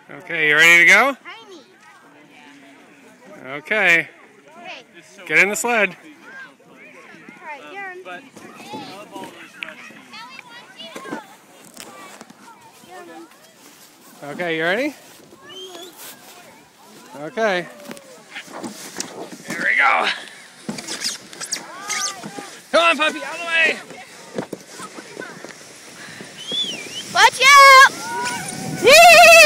Okay, you ready to go? Okay. Get in the sled. Okay, you ready? Okay. Here we go. Come on, puppy, out of the way. Watch out!